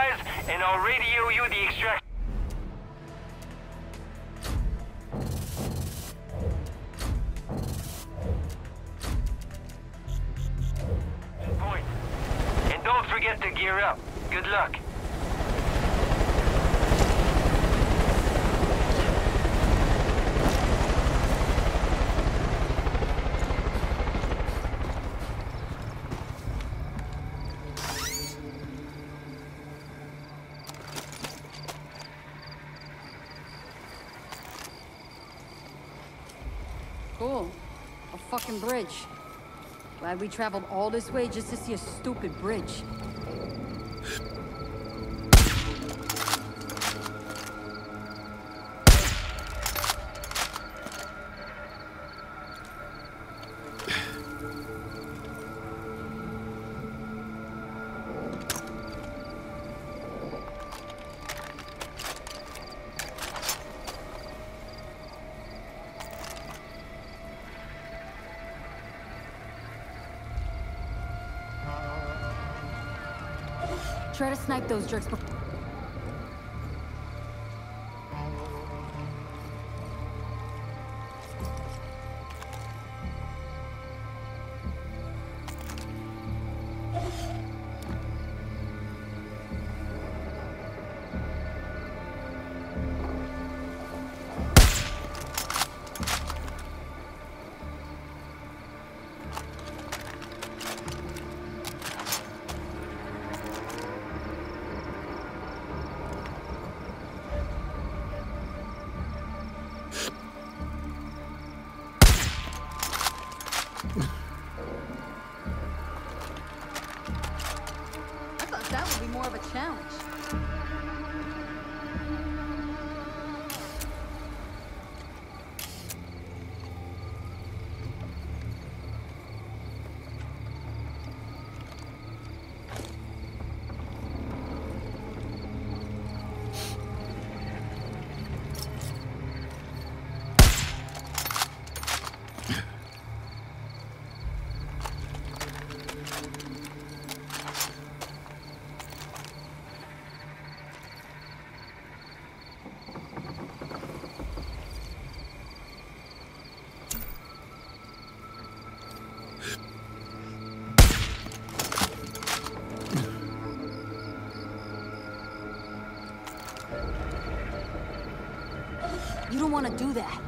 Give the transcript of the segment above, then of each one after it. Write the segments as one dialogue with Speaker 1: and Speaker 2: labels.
Speaker 1: res, and I'll radio you the extraction. Point. And don't forget to gear up. Good luck.
Speaker 2: Cool. A fucking bridge. Glad we traveled all this way just to see a stupid bridge. Try to snipe those jerks before. That would be more of a challenge. You don't want to do that.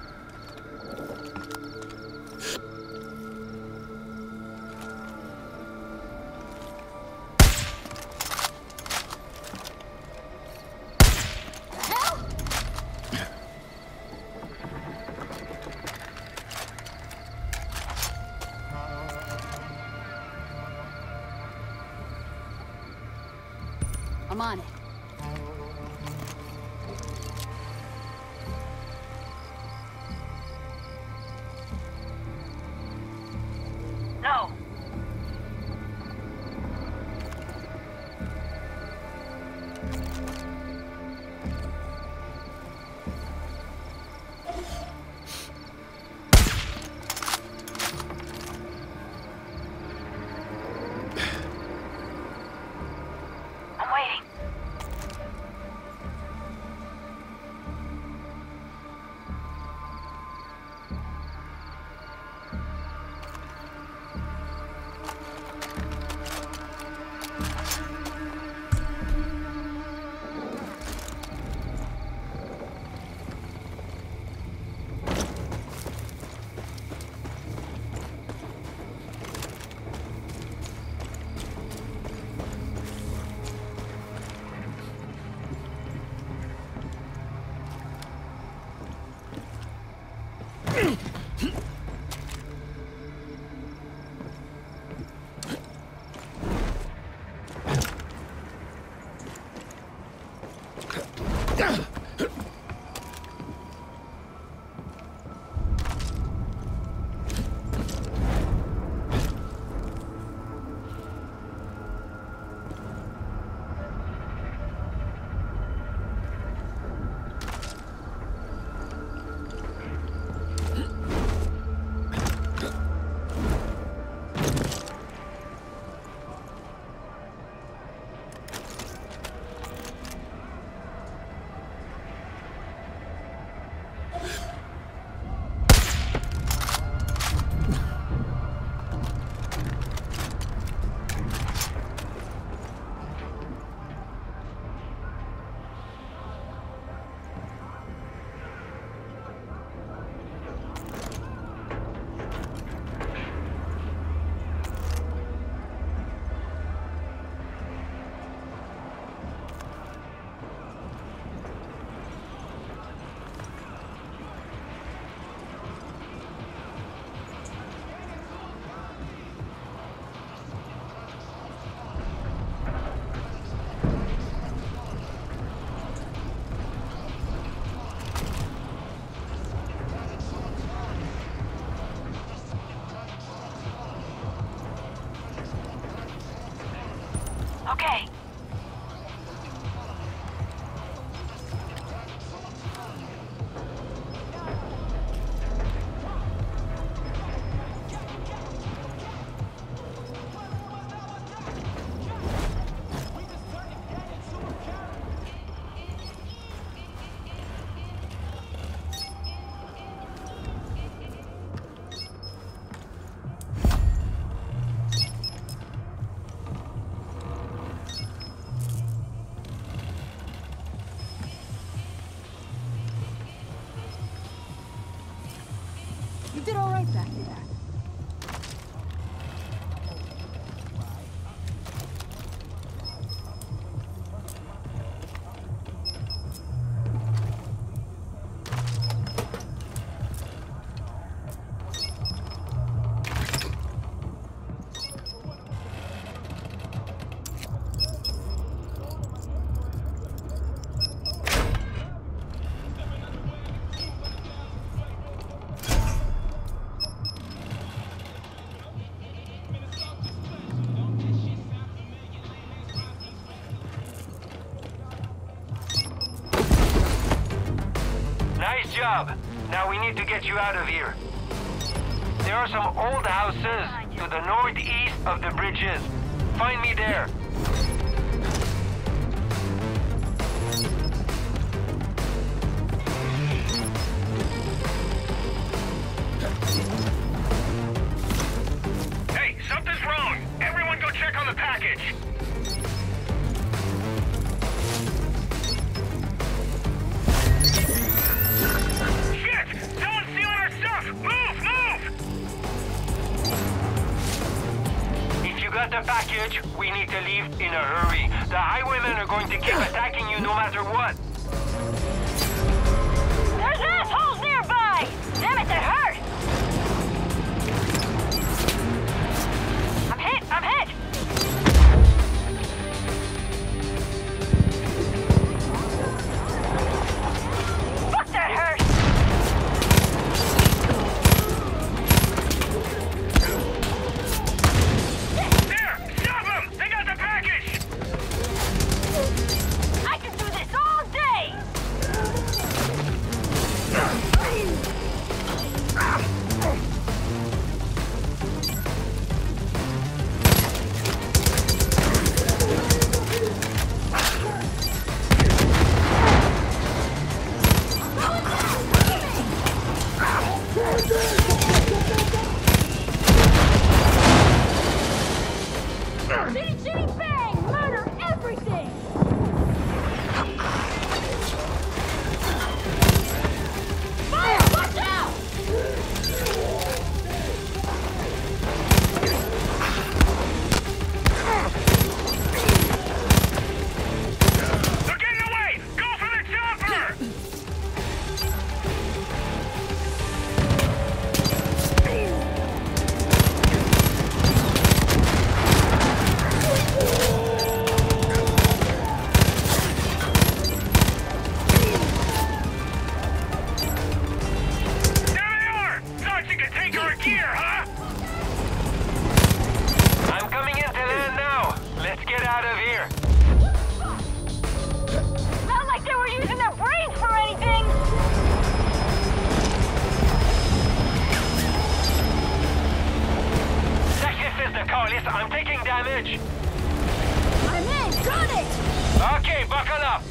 Speaker 2: The hell? I'm on it.
Speaker 1: No. I'm waiting.
Speaker 2: back there.
Speaker 1: Nice job. Now we need to get you out of here. There are some old houses to the northeast of the bridges. Find me there. Hey, something's wrong. Everyone go check on the package. Got the package, we need to leave in a hurry. The highwaymen are going to keep attacking you no matter what.
Speaker 3: There's assholes nearby! Damn it, that hurt! I'm hit! I'm hit! Fuck, that hurt!
Speaker 2: Chitty bang! Murder everything! Fire! Watch out!
Speaker 1: They're getting away! Go for the chopper! I'm taking damage.
Speaker 2: I'm in! Got it!
Speaker 1: Okay, buckle up.